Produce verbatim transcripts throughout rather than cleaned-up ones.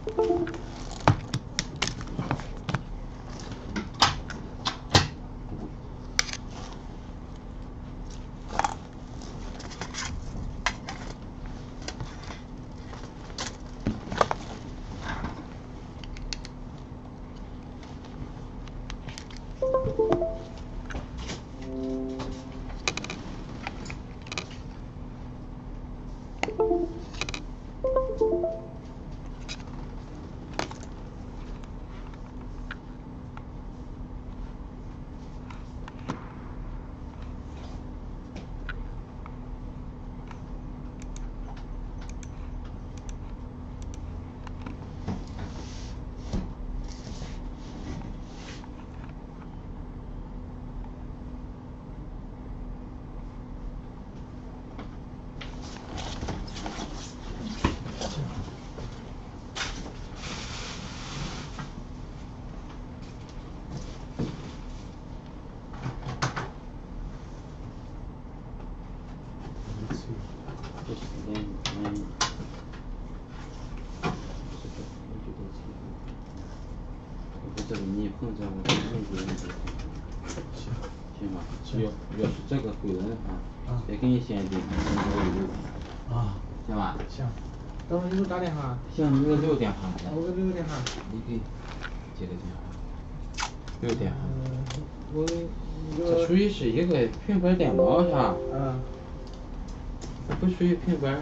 这个你碰着我用不用这个？行，行吧。要要是这个回来的话，再给你先定，先给我留。啊，行吧？ 行。等会儿你给我打电话。 行，你给我留电话。 我给留个电话。 你给接个电话。留电话。 嗯，我这属于是一个平板电脑是吧？ 嗯。 不属于平板。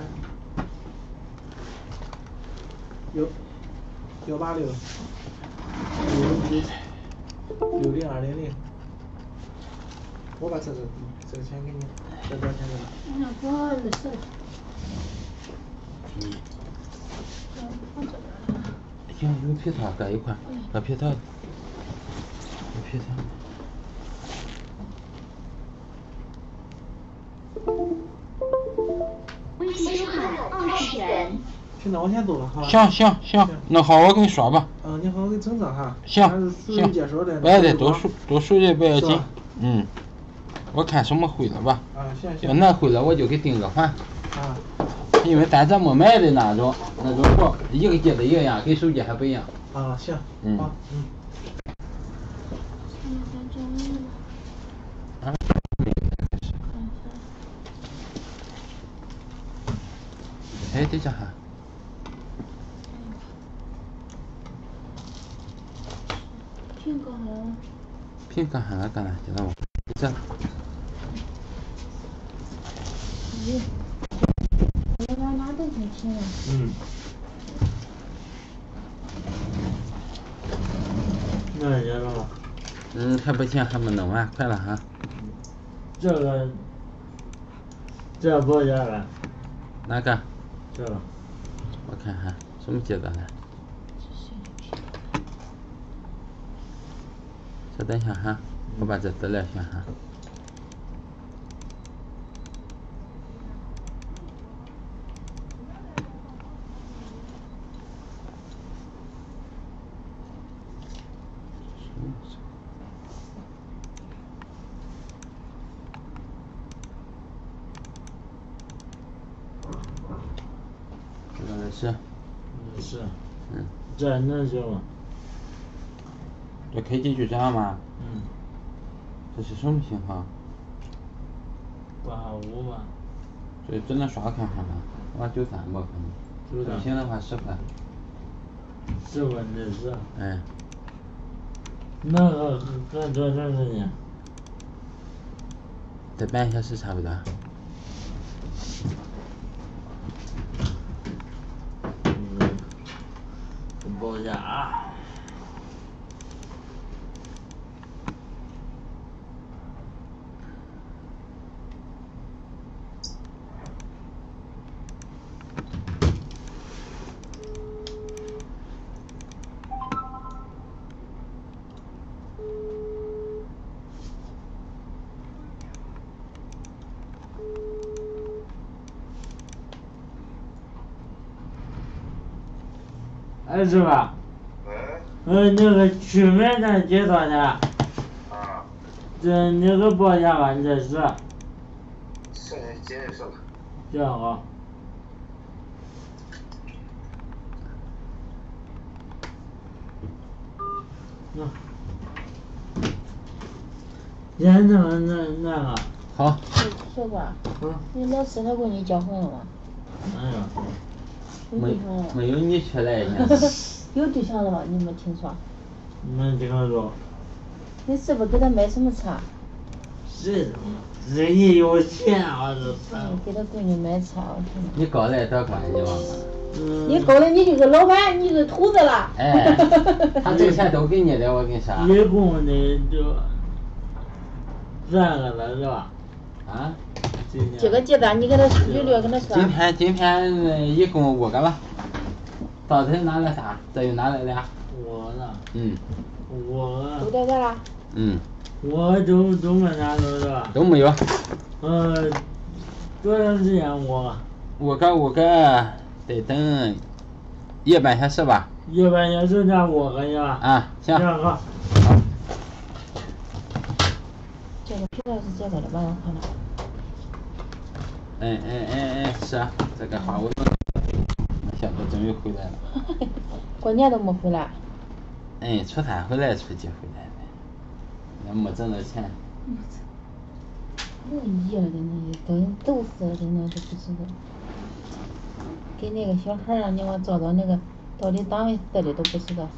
有。幺八六。六零二零零，我把这个这个钱给你，这多少钱这个？ 那不好意思。 嗯。行，有皮套搁一块，搁皮套，有皮套。 微信收款二十元。 行，那我先走了哈。 行行行，那好，我给你说吧。 嗯，你好，我给整整哈。 行行。 别的都数都数的不要紧。嗯。我看什么会了吧？ 啊，行行。 要难会了，我就给定个环。 啊。 因为咱这没买的那种那种货，一个接的一个样，跟手机还不一样。 啊，行。 嗯。 好，嗯。 啊。哎，等下哈。 平干啥？ 平干啥干啥去了？这。 咦，我哪哪都挺轻的。 嗯。那也了。 嗯，还不行，还没弄完，快了哈。 这个，这不也了？ 哪个？ 这个。 我看看什么阶段呢？稍等一下哈，我把这资料选哈。这个是。 嗯是。 嗯。 这能行吗？ 这开机就这样吗？ 嗯。 这是什么型号？ 八五吧。 这只能刷看看吧，我九三吧可能。不行的话十块。 十分之十。 哎。 那个搁多长时间？ 再半小时差不多。 嗯。报价啊。哎，是吧？ 喂。 嗯，那个曲面咱几多钱？啊。这那个报价吧，你这是。 是几人是吧？ 这样啊。 那。验证那那个。 好。 小瓜。 嗯。 你老师他给你交混了吗？ 没有。 没没有你出来一样。 有对象了吗？你没听说？ 没听说。 你是不是给他买什么车？ 是，人家有钱啊，这是。 嗯，给他闺女买车，我听。 你搞来多少你忘了？ 嗯。 你搞了，你就是老板，你是头子了。 哎，他这钱都给你的，我跟你说。 一共的就三个了是吧？ 啊？ 这个结单你给他略略跟他说。 今天今天一共五个了，到底拿了仨？这又拿了俩。 我呢？ 嗯。 我。 都在这了。 嗯。 我都都没拿到是吧？ 都没有。 呃，多长时间我？ 五个五个得等一个半小时吧。 一个半小时拿五个是吧？ 啊，行。 行好。 好。 这个皮套是这个的吧？我看到。 哎哎哎哎，是啊，这个华为，没想到终于回来了。 过年都没回来。 哎，出差回来，出去回来的，那没挣到钱。 那一了的那跟逗死了的那都不知道。给那个小孩让你我找找那个到底单位死的都不知道。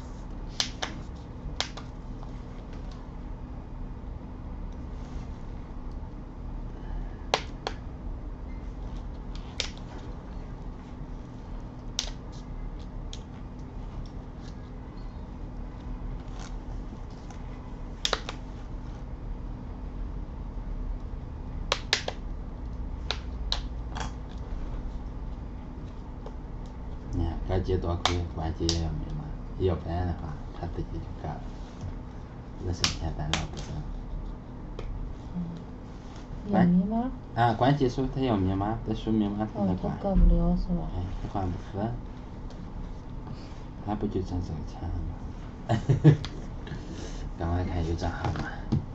该结多亏，关节也要密码，要不然的话，他自己就干了。那剩下咱俩不挣。 嗯。要密码？ 啊，关节手他要密码，得输密码才能关。 哦，他搞不了是吧？ 哎，他关不死。他不就挣这个钱了吗？赶快看有账号吗？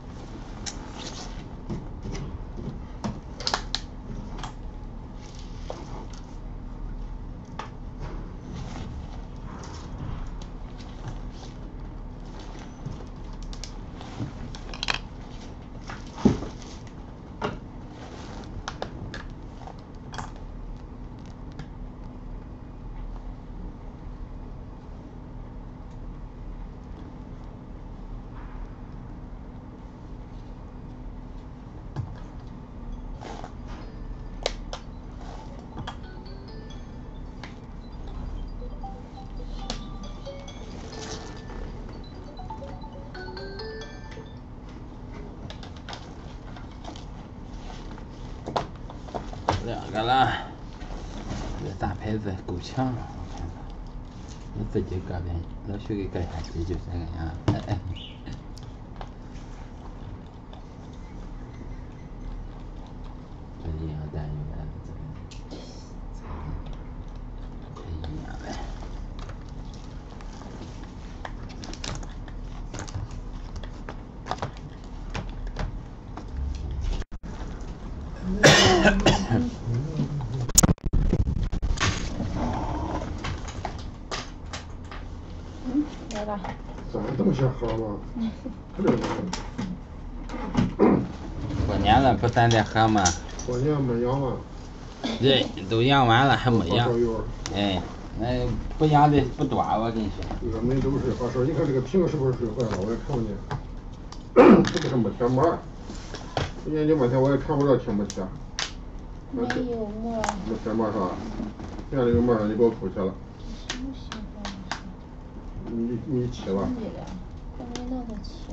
两个了，这大牌子够强了，我看看。我自己搁边，老许给搁下去就这个样。哎哎。这一样单有来了这个，这一样的。 来吧。 咱这么些盒吗？ 过年了不咱得喝吗？ 过年没养完。 对，都养完了还没养。哎，那不养的不多，我跟你说。 这个没都是发烧，你看这个瓶是不是水坏了？我也看不见。这个是没贴膜，研究半天我也看不着贴没贴。 没有膜。 没贴膜是吧？你看这个膜上你给我扣起了。 什么情况？ 你你切吧。 我没拿它切。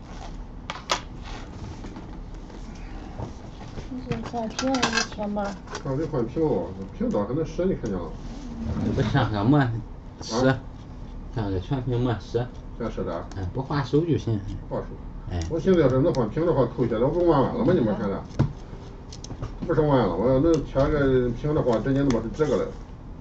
你是换瓶还是贴膜？ 刚得换瓶哦，瓶倒还能湿，你看见了？ 你不上个膜湿，上个全屏膜湿。 全湿的。 嗯，不划手就行。 划手。 哎。 我现在要是能换屏的话，扣下来我不玩完了吗？你们现在？不是完了，我要能贴个屏的话，直接他妈是这个了。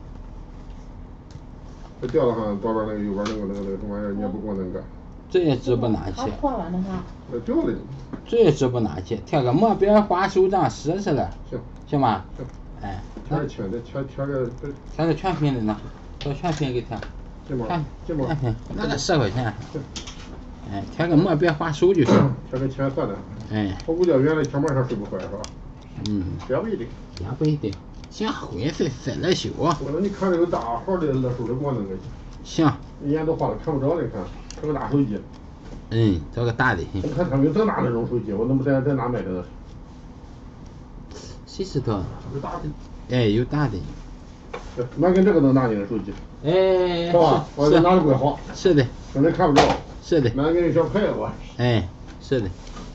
这掉了哈，左边那个右边那个那个那个什么玩意儿，你也不给我弄个。 这也值不拿去。 它破了呢哈。 这掉了。 这也值不拿去，贴个膜别划手掌湿似的。 行。 行吧？ 行。 哎。 贴个贴的，贴贴个。 贴个全屏的呢，到全屏给贴。 这么。 全这么。 全屏，那个十块钱。 行。 哎，贴个膜别划手就行。 贴个浅色的。 哎。 我估计原来贴膜上睡不坏是吧？ 嗯。 也不一定。 也不一定。行，灰色色了修。我说你看这个大号的乐数的给我弄个去。 行。 一眼都花了看不着的，看，这个大手机。 嗯，找个大的。 我看他们有这大那种手机，我怎么在在哪买的？ 谁知道？ 有大的。 哎，有大的。 那跟这个能拿你的手机。 哎。 是吧？我这拿的怪好。 是的。 让人看不着。 是的。 那跟个小牌子。 哎，是的。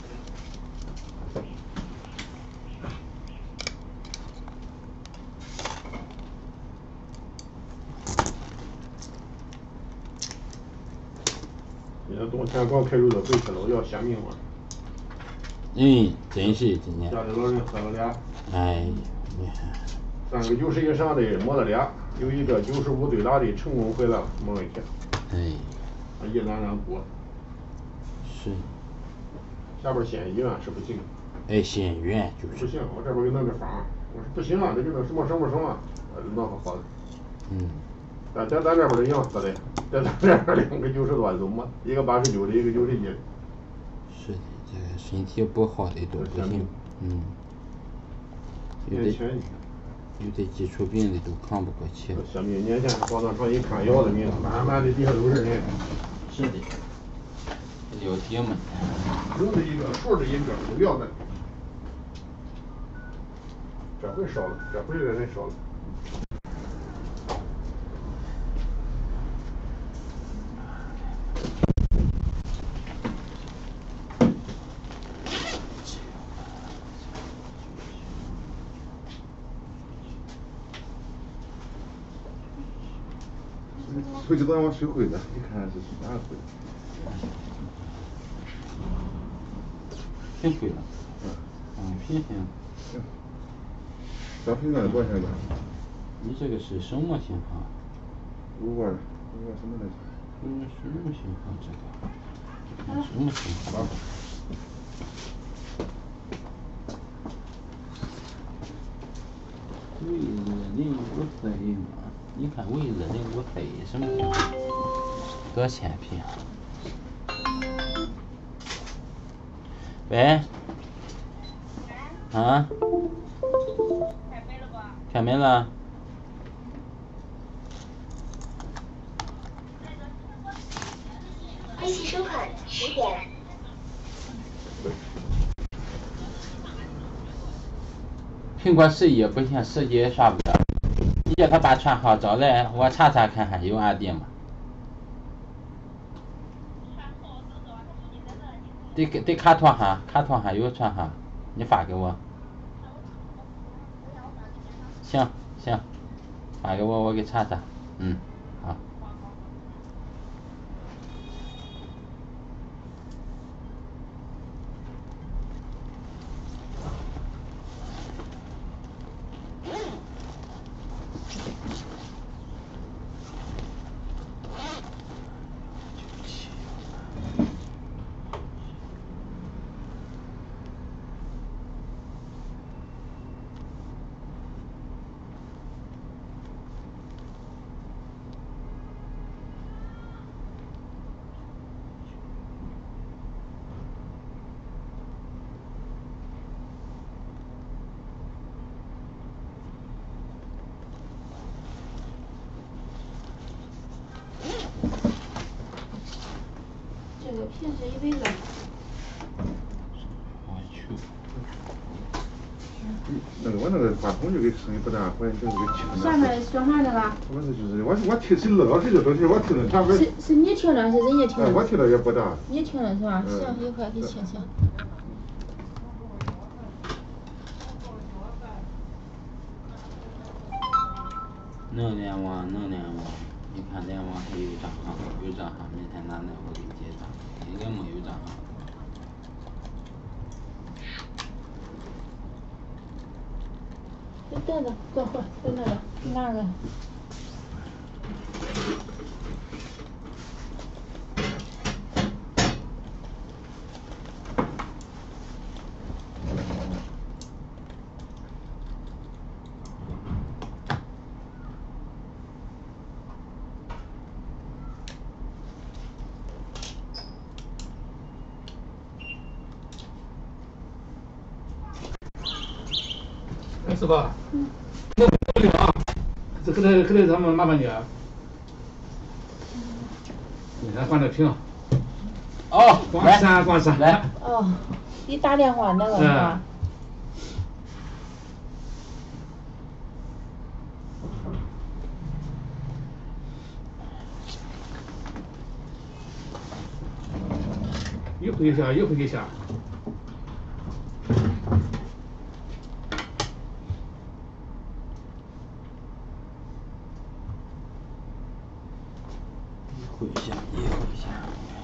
现在冬天光开溜达回去了，我要鲜明嘛。 嗯，真是今年。 家里老人喝了俩。 哎，你看。 三个九十以上的摸了俩，有一个九十五对打的成功回来了，没问题。 哎。 一两两过。 是。 下边县医院是不行。 哎，县医院就是。 不行，我这边给弄个方，我说不行啊，这个什么什么什么，弄好好的。 嗯。 咱咱咱这边的样子的，在咱这边两个九十多都没，一个八十九的，一个九十一的。 是的，这个身体不好的都不行。嗯。有的有的基础病的都扛不过去。 小命年前跑到床一看，要了命，慢慢的底下都是人。 是的。聊天嘛。 横着一个，竖着一个，都要的。这回少了，这回的人少了。回去早上我水灰的，你看是啥灰？ 挺灰了。嗯。嗯，平平。 行。小平面多少钱一个？ 你这个是什么型号？ 五万，五万什么来着？ 嗯，什么型号这个？什么型号？为热令无飞嘛？你看为热令无飞什么型号？多少钱一瓶？喂？啊？开没了吧？开没了。 微信收款十元。 苹果十一不行，十几刷不了。你叫他把串号找来，我查查看还有俺爹吗？得得卡托哈，卡托哈有串号，你发给我。行行，发给我，我给查查。嗯，好。 这个瓶是一百二。 我去。 那个我那个话筒就给声音不大，关键就是给听的。 下面说话那个。 我这就是我我听谁乐谁就说谁，我听着他们。 是是你听着，是人家听着。 哎，我听着也不大。 你听着是吧？行，一会儿给听听。 能联网，能联网。你看联网还有账号，有账号，明天拿来我给你结账。应该没有账号。 你等着，等会儿，等那个，拿个。 是吧？嗯。那不行啊，这可得可得他们麻烦你啊。你看换个屏。 哦， 光闪光闪。 来。 哦，你打电话那个是吧？ 一回一下，一回一下。 一回一下，一回一下。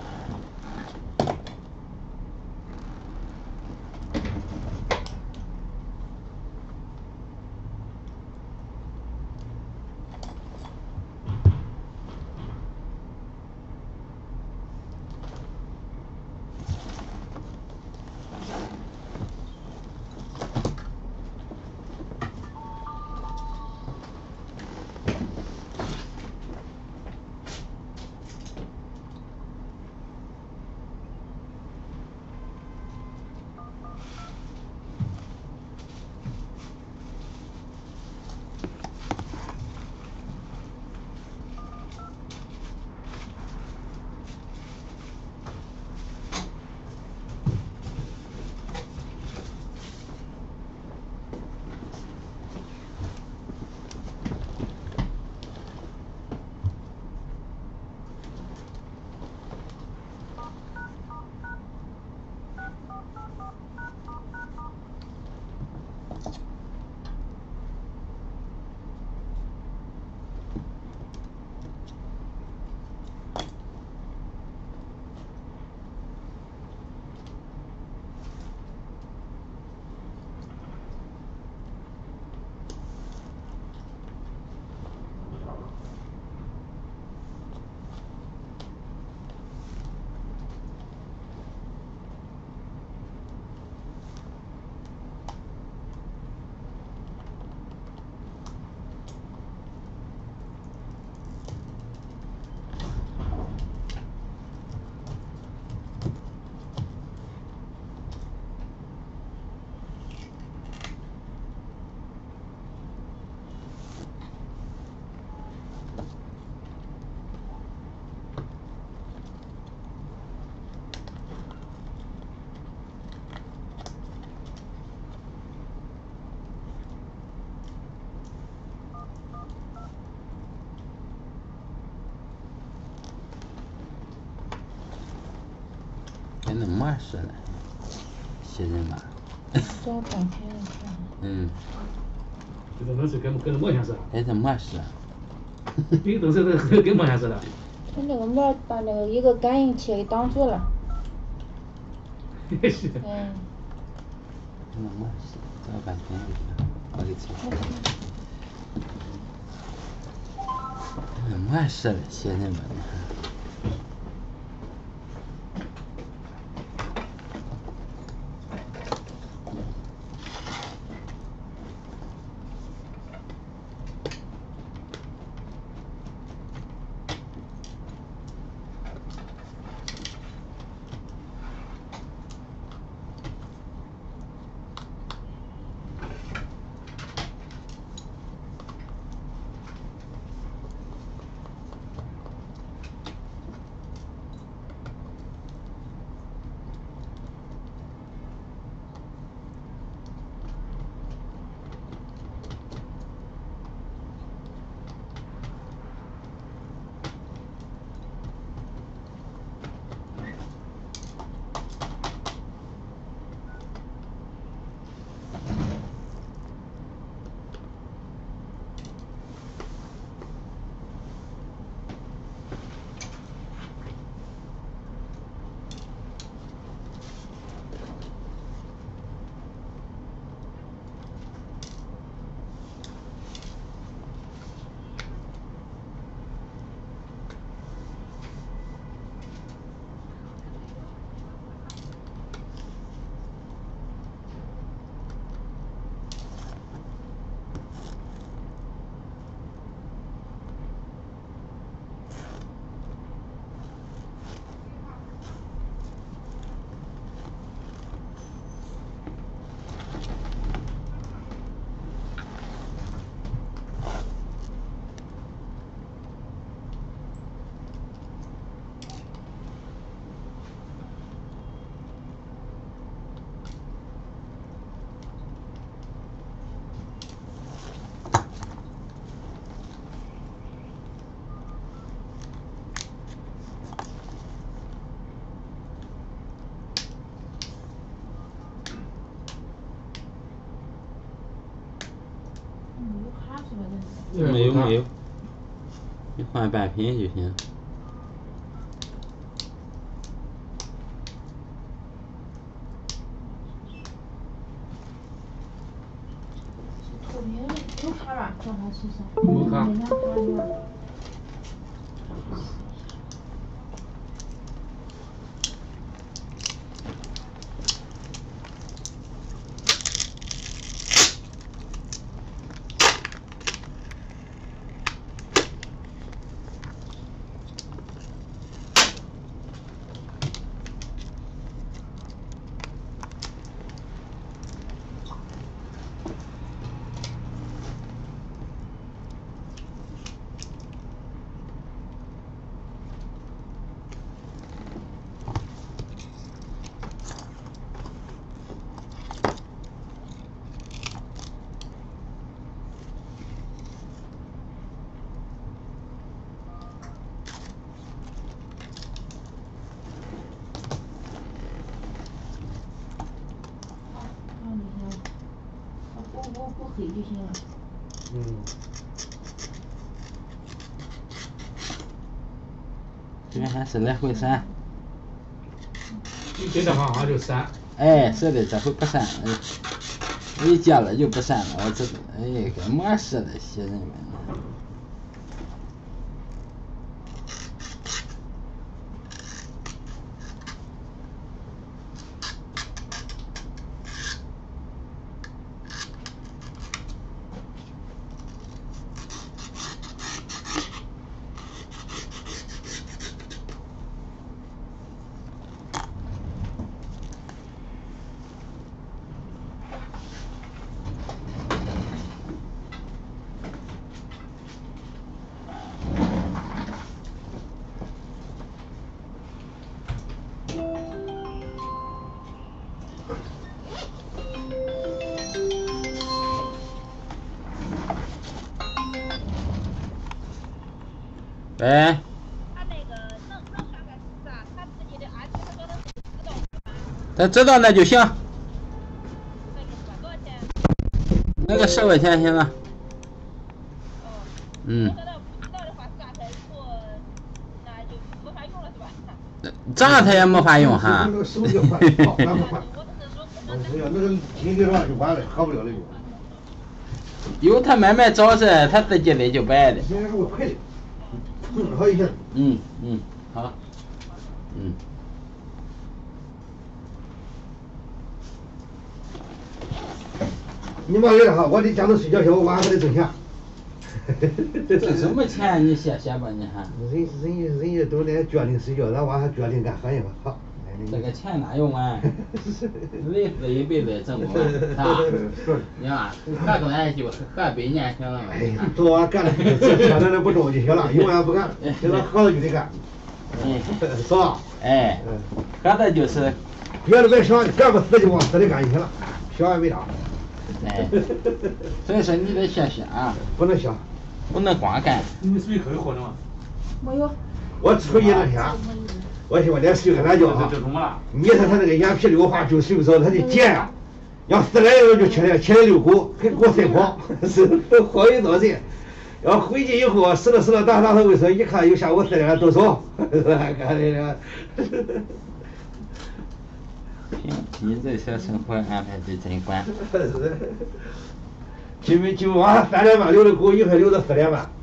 跟那嘛似的，写人嘛。 找半天了是吧？ 嗯。 这个东西跟跟墨像似的。 哎，这嘛似的？ 这个东西跟跟墨像似的。 他那个膜把那个一个感应器给挡住了。 是。 嗯。 那嘛似的，找半天的，我给找。那嘛似的，写人嘛。 没有没有，你换半瓶就行。 透明的有卡吧？叫他去上。 有卡。 人家卡有。不不黑就行了。 嗯。 这边还是来回闪。 你接的好好就闪。 哎，是的，这回不闪了，我一接了就不闪了，我这哎跟么似的，些人们。喂。 他那个能能看看是啥？他自己的安全他都能知道。 他知道那就行。 那就算多少钱？ 那个十块钱行了。 哦。 嗯。 不知道不知道的话，炸开以后那就没法用了是吧？ 炸它也没法用哈。 那个手机换好，那不换。 我只是说不哎能。 呀，那个停的上就完了，喝不了了就。 有他买卖早噻，他自己的就不爱的。 现在给我快点。嗯，好一些。 嗯嗯，好。嗯。 你忙累了哈，我得讲到睡觉去，我晚上还得挣钱。 挣什么钱？你歇歇吧，你还。 人人人家都来决定睡觉，咱晚上决定干何样好。 这个钱哪用完？人这一辈子挣不完，是吧？你看，合过来就合百年行了嘛。 哎，昨晚干了，这现在不着就行了，永远不干，现在合了就得干。 嗯， 是吧？ 哎，合的就是。 别的别想，干不死就往死里干就行了，想也没啥。 哎，所以说你得歇歇啊。 不能歇。 不能光干。 你属于可以活的吗？ 没有。 我出去那天。我寻思我连睡个懒觉啊！你说他那个眼皮溜滑就睡不着，他得贱呀！要死来了就起来，起来遛狗，还给我赛跑，是好一遭人。要回去以后，死了死了，打打扫卫生，一看又下午四点动手，看这个。 行，你这小生活安排的真管。 今天今晚上三点半遛的狗，一会遛到四点半。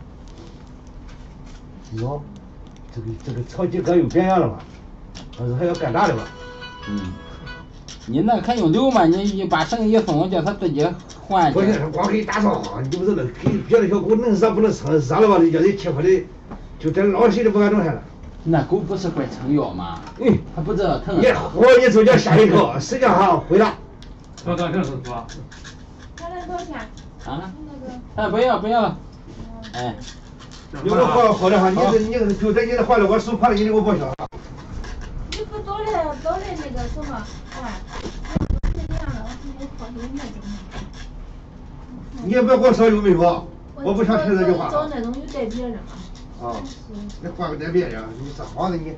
哟。这个这个超级哥又变样了嘛？还是还要干大的嘛？ 嗯，你那可用溜嘛？你你把绳一松，叫它自己换。 不是，光可以打扫，你不是那可以别的小狗能热不能撑，热了吧就叫人气呼的，就这老谁都不敢动弹了。 那狗不是会撑腰吗？嗯，它不知道疼。 你我一走就吓一跳，实际上回了。 多少钱是多？ 他那多少钱？ 啊？那个。哎，不要不要了。哎。 你给我换好的话，你是你是就在你这换了，我手怕了，你给我报销。 你不早来早来那个什么，哎，是这样的，我今天考虑那种。 你也别给我烧油没有？我不想听这句话。 找那种有带别人嘛。 啊。你换个带别人，你这好的你。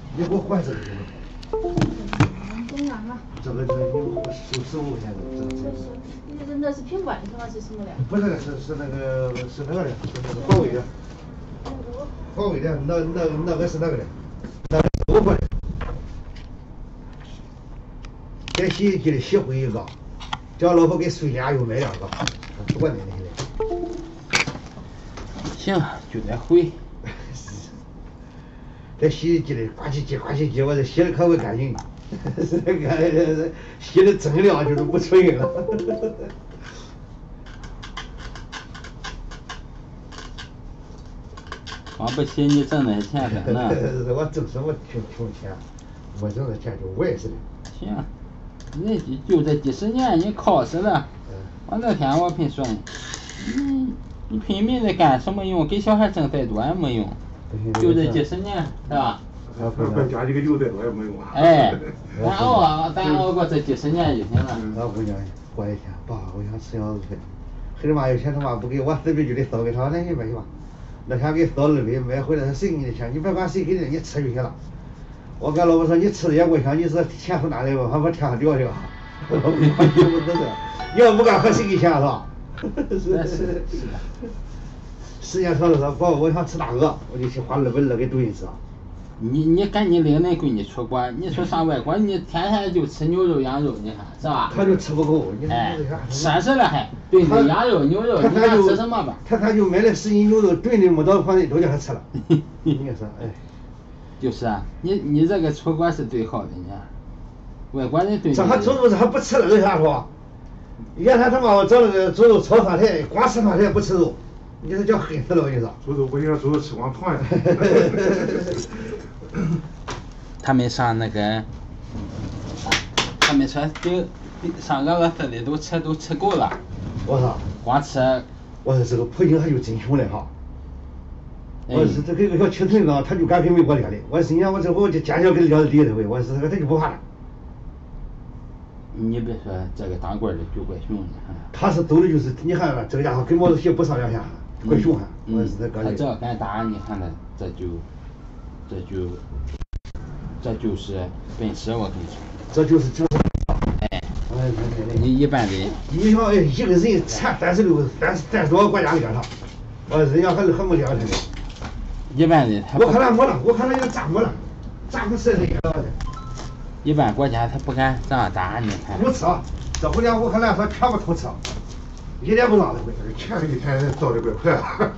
你给我换这个行吗？ 中央嘛。 这个这个有十十五块钱的，这个这个。 那那是品冠是吗？是什么的？ 不是，是是那个是那个的，是那个华为的。华为的，那那那个是那个的，那个是我的。给洗衣机的洗回一个，叫老婆给睡家又买两个，不管那那个。 行，就得回。 这洗衣机的刮洗机刮洗机，我这洗的可不干净，是那个洗的锃亮就是不纯了。 光不洗你挣那钱干呢？ 我挣什么穷穷钱？我挣的钱就外似的。 行，人就就这几十年你靠实了。我那天我跟你说，你你拼命的干什么用？给小孩挣再多也没用。就这几十年，是吧？ 管家里个有再多也没用啊。 哎，咱熬咱熬过这几十年就行了。 老姑娘过一天，爸，我想吃羊肉串。黑他妈有钱他妈不给我，随便就得烧给他，那你别去吧。那天给烧二百，买回来他谁给你的钱？你别管谁给的，你吃就行了。我跟老婆说，你吃的也我想你是钱从哪来吧？还把天上掉去了。老婆说不真是，你要不干和谁给钱是吧？是是是。时间长了说，宝，我想吃大鹅，我就去花二百二给炖一次。 你你赶紧领那闺女出国，你说上外国，你天天就吃牛肉羊肉，你看是吧？ 他就吃不够，你哎，奢侈了还炖的羊肉牛肉，你看吃什么吧？ 他他就买了十斤牛肉炖的没到放里都叫他吃了。你说哎。 就是啊，你你这个出国是最好的，你看，外国人炖。 这还猪肉这还不吃了，为啥说？原来他妈我找那个猪肉炒饭菜，光吃饭菜不吃肉。你这叫黑死了，我跟你说。猪肉不行，猪肉吃光胖呀。 他们上那个，他们说就上俄罗斯的都吃都吃够了。 我说。 光吃。 我说这个普京他就真穷了哈。我是这个个小青藤子，他就敢跟美国连的。我是你看我这我就坚决跟他聊到底的回，我是这个他就不怕了。 你别说这个当官的就怪凶的。 他是走的就是你看了这个家伙跟毛主席不上两下。怪凶悍，我是这个。 他只要敢打，你看他这就，这就，这就是本事，我跟你说。 这就是就是。 哎。你一般的。 你想，哎，一个人才三十六、三三十多个国家里边上，我人家还还没两天呢。 一般的他。 我看他没了，我看他也炸没了，炸不死人家了。 一般国家他不敢这样打，你看。 不吃，这回家乌克兰说全部偷吃。一点不让的回，钱一天造的怪快啊！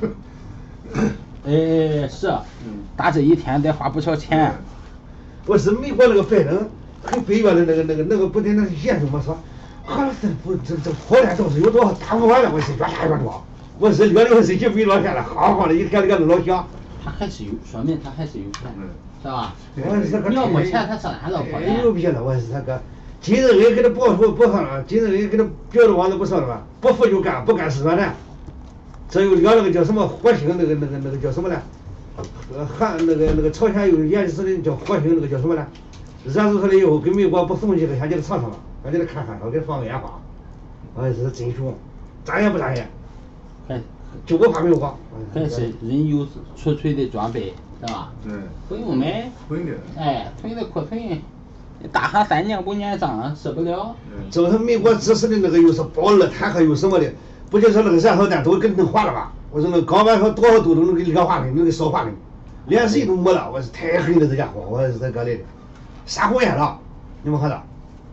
哎，是，打这一天得花不少钱。 我是美国那个拜登和北约的那个那个那个不得那研究嘛说，俄罗斯不这这炮弹倒是有多少打不完了，我是越打越多。我是六六十几没落下来，好好的一天那个老响。 他还是有，说明他还是有钱，是吧？ 我是这个。 你要没钱，他上哪造炮弹？ 牛逼了，我是这个。金正恩给他报复不上了，金正恩给他表的网子不上了吧？不服就干，不干是软蛋。这又聊那个叫什么火星那个那个那个叫什么呢？呃，韩那个那个朝鲜有研制的叫火星那个叫什么呢？燃烧出来以后跟美国不送去了，先给他尝尝了，先给他看看，给他放个烟花。哎，这是真凶，眨眼不眨眼。 还就不怕没有花。 还是人有储存的装备，是吧？ 嗯。 不用买。 囤的。 哎，囤的库存。大喊三年不年账，受不了。 这是美国支持的那个又是包二坦克又什么的，不就说那个燃烧弹都给弄化了吧？我说那钢板说多少度都能给热化的，能给烧化的，连谁都没了。我是太狠了这家伙，我是这个来的，杀红眼了，你们看到？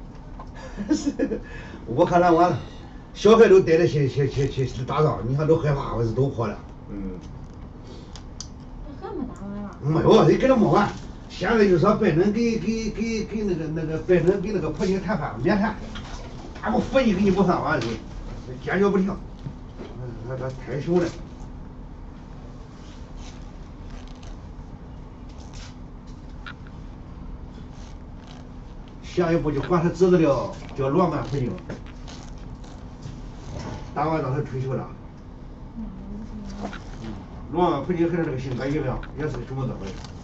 我看他完了，小孩都带着去去去去去打仗，你看都害怕，我是都跑了。嗯。 还没打完了。 没有，人给他没完。现在就说拜登给给给给那个那个拜登给那个普京谈判免谈，他们服役给你不上完的，坚决不听，他他太凶了。下一步就管他侄子了，叫罗曼普京，打完仗他退休了。罗曼普京和他这个性格一样，也是个什么东西？